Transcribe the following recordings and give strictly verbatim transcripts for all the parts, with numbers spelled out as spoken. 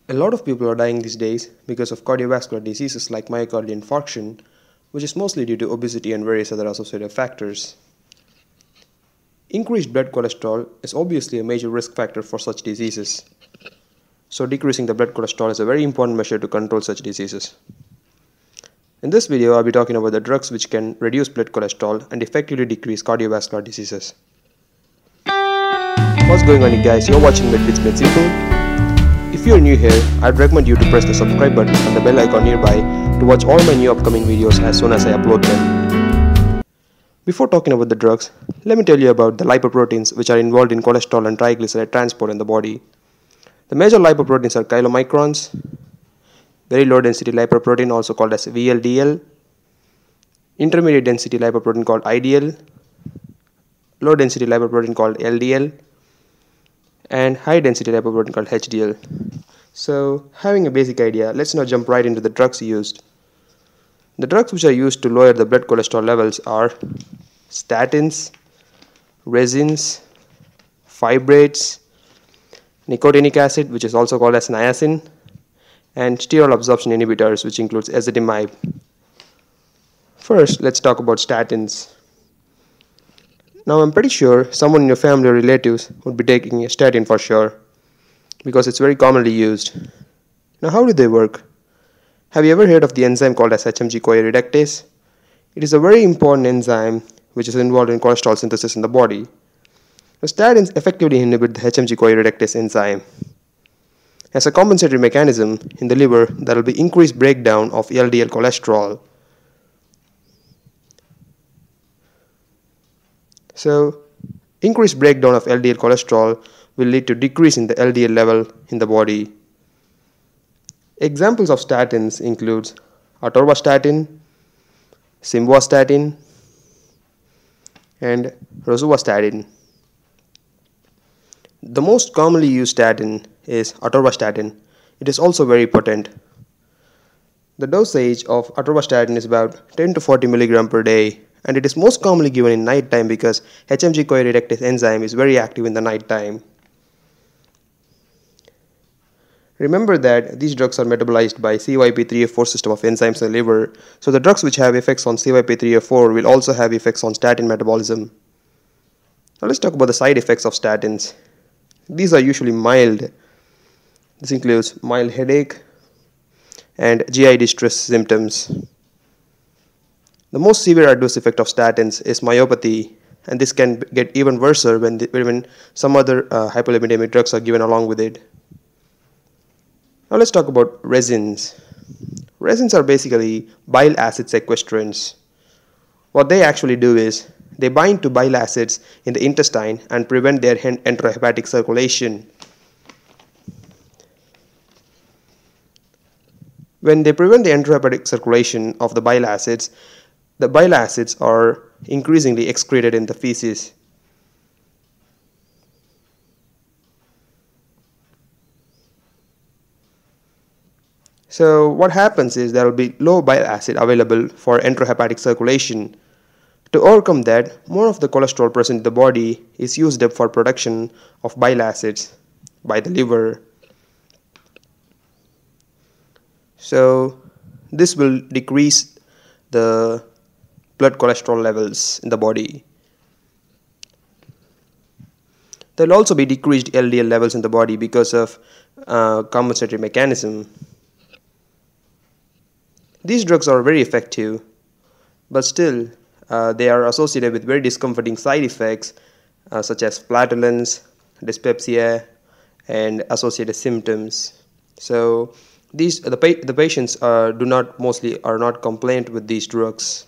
A lot of people are dying these days because of cardiovascular diseases like myocardial infarction, which is mostly due to obesity and various other associated factors. Increased blood cholesterol is obviously a major risk factor for such diseases. So decreasing the blood cholesterol is a very important measure to control such diseases. In this video, I'll be talking about the drugs which can reduce blood cholesterol and effectively decrease cardiovascular diseases. What's going on, you guys? You're watching Medvids Made Simple. If you're new here, I'd recommend you to press the subscribe button and the bell icon nearby to watch all my new upcoming videos as soon as I upload them. Before talking about the drugs, let me tell you about the lipoproteins which are involved in cholesterol and triglyceride transport in the body. The major lipoproteins are chylomicrons, very low density lipoprotein also called as V L D L, intermediate density lipoprotein called I D L, low density lipoprotein called L D L, and high density lipoprotein called H D L. So having a basic idea, let's now jump right into the drugs used. The drugs which are used to lower the blood cholesterol levels are statins, resins, fibrates, nicotinic acid, which is also called as niacin, and sterol absorption inhibitors, which includes Ezetimibe. First, let's talk about statins. Now, I'm pretty sure someone in your family or relatives would be taking a statin for sure, because it's very commonly used. Now, how do they work? Have you ever heard of the enzyme called as H M G CoA reductase? It is a very important enzyme which is involved in cholesterol synthesis in the body. The statins effectively inhibit the H M G CoA reductase enzyme. As a compensatory mechanism, in the liver, there will be increased breakdown of L D L cholesterol. So, increased breakdown of L D L cholesterol will lead to decrease in the L D L level in the body. Examples of statins include Atorvastatin, Simvastatin, and Resins. The most commonly used statin is Atorvastatin. It is also very potent. The dosage of Atorvastatin is about ten to forty milligrams per day, and it is most commonly given in night time because H M G CoA reductase enzyme is very active in the night time. Remember that these drugs are metabolized by C Y P three A four system of enzymes in the liver, so the drugs which have effects on C Y P three A four will also have effects on statin metabolism. Now let's talk about the side effects of statins. These are usually mild. This includes mild headache and G I distress symptoms. The most severe adverse effect of statins is myopathy, and this can get even worse when, the, when some other uh, hypolipidemic drugs are given along with it. Now let's talk about resins. Resins are basically bile acid sequestrants. What they actually do is they bind to bile acids in the intestine and prevent their enterohepatic circulation. When they prevent the enterohepatic circulation of the bile acids, the bile acids are increasingly excreted in the feces. So what happens is there will be low bile acid available for enterohepatic circulation. To overcome that, more of the cholesterol present in the body is used up for production of bile acids by the liver. So this will decrease the blood cholesterol levels in the body. There will also be decreased L D L levels in the body because of uh, compensatory mechanism. These drugs are very effective, but still uh, they are associated with very discomforting side effects uh, such as flatulence, dyspepsia, and associated symptoms. So these the pa the patients uh, do not mostly are not complained with these drugs.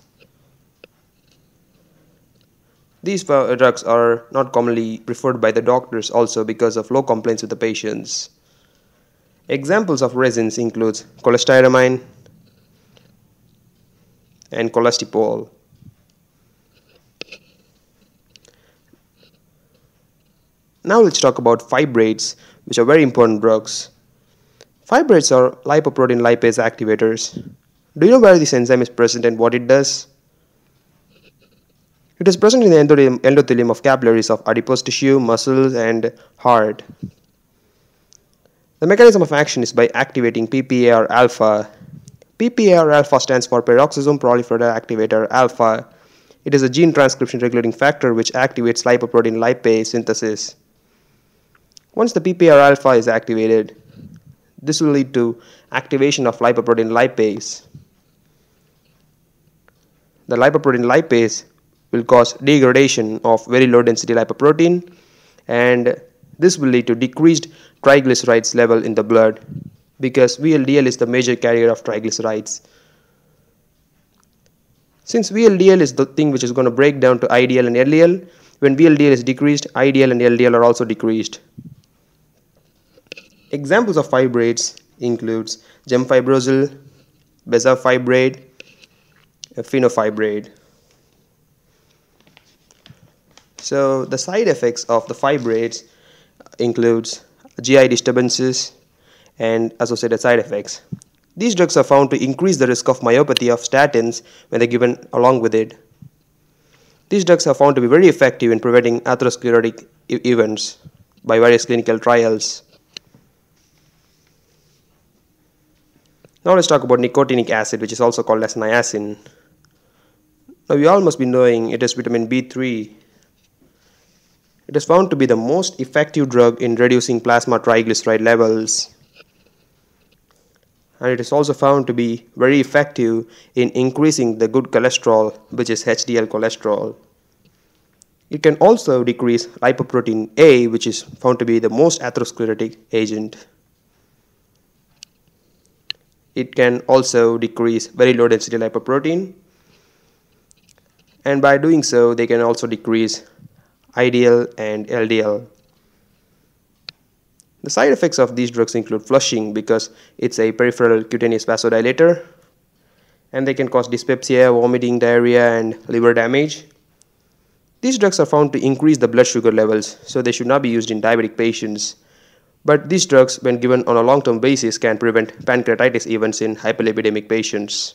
These drugs are not commonly preferred by the doctors also because of low complaints with the patients. Examples of resins include cholestyramine and colestipol. Now let's talk about fibrates, which are very important drugs. Fibrates are lipoprotein lipase activators. Do you know where this enzyme is present and what it does? It is present in the endothelium, endothelium of capillaries of adipose tissue, muscles, and heart. The mechanism of action is by activating P P A R alpha. P P A R alpha stands for peroxisome proliferator activator alpha. It is a gene transcription regulating factor which activates lipoprotein lipase synthesis. Once the P P A R alpha is activated, this will lead to activation of lipoprotein lipase. The lipoprotein lipase will cause degradation of very low density lipoprotein, and this will lead to decreased triglycerides level in the blood, because V L D L is the major carrier of triglycerides. Since V L D L is the thing which is going to break down to I D L and L D L, when V L D L is decreased, I D L and L D L are also decreased. Examples of fibrates includes gemfibrozil, bezafibrate, and fenofibrate. So the side effects of the fibrates includes G I disturbances and associated side effects. These drugs are found to increase the risk of myopathy of statins when they are given along with it. These drugs are found to be very effective in preventing atherosclerotic e events by various clinical trials. Now let's talk about nicotinic acid, which is also called as niacin. Now you all must be knowing it is vitamin B three. It is found to be the most effective drug in reducing plasma triglyceride levels. And it is also found to be very effective in increasing the good cholesterol, which is H D L cholesterol. It can also decrease lipoprotein A, which is found to be the most atherosclerotic agent. It can also decrease very low density lipoprotein, and by doing so they can also decrease I D L and L D L. The side effects of these drugs include flushing, because it's a peripheral cutaneous vasodilator, and they can cause dyspepsia, vomiting, diarrhea, and liver damage. These drugs are found to increase the blood sugar levels, so they should not be used in diabetic patients. But these drugs, when given on a long-term basis, can prevent pancreatitis events in hyperlipidemic patients.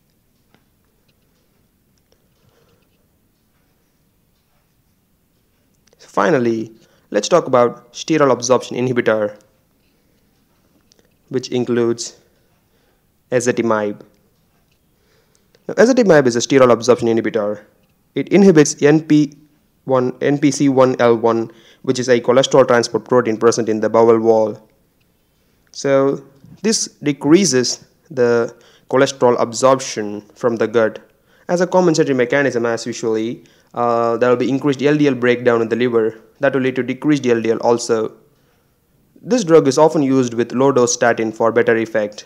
Finally, let's talk about Sterol absorption inhibitor, which includes Ezetimibe. Now, Ezetimibe is a sterol absorption inhibitor. It inhibits N P C one L one, which is a cholesterol transport protein present in the bowel wall. So this decreases the cholesterol absorption from the gut. As a compensatory mechanism, as usually, uh, there will be increased L D L breakdown in the liver. That will lead to decreased L D L also. This drug is often used with low-dose statin for better effect.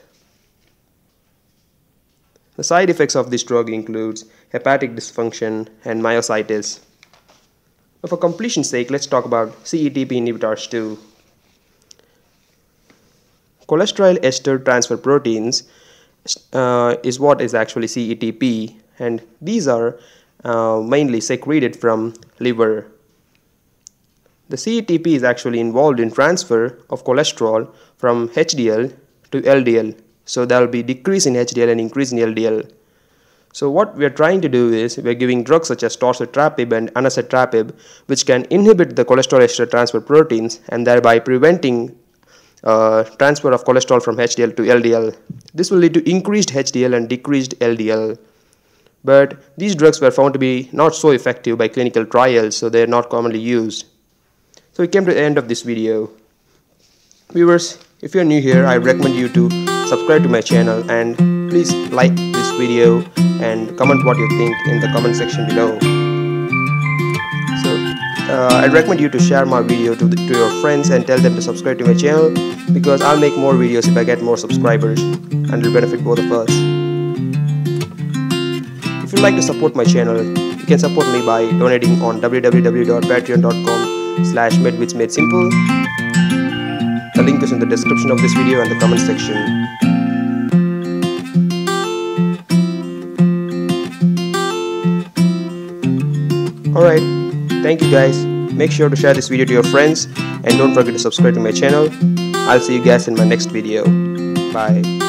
The side effects of this drug includes hepatic dysfunction and myositis. Now, for completion's sake, let's talk about C E T P inhibitors too. Cholesterol ester transfer proteins uh, is what is actually C E T P, and these are uh, mainly secreted from liver. The C E T P is actually involved in transfer of cholesterol from H D L to L D L. So there will be decrease in H D L and increase in L D L. So what we are trying to do is we are giving drugs such as Torcetrapib and anacetrapib, which can inhibit the cholesterol ester transfer proteins and thereby preventing uh, transfer of cholesterol from H D L to L D L. This will lead to increased H D L and decreased L D L. But these drugs were found to be not so effective by clinical trials, so they are not commonly used. So we came to the end of this video. Viewers, if you are new here, I recommend you to subscribe to my channel, and please like this video and comment what you think in the comment section below. So uh, I recommend you to share my video to, the, to your friends and tell them to subscribe to my channel, because I'll make more videos if I get more subscribers, and it will benefit both of us. If you'd like to support my channel, you can support me by donating on w w w dot patreon dot com slash medvidsmadesimple. The link is in the description of this video and the comment section. Alright, thank you guys. Make sure to share this video to your friends, and don't forget to subscribe to my channel. I'll see you guys in my next video. Bye.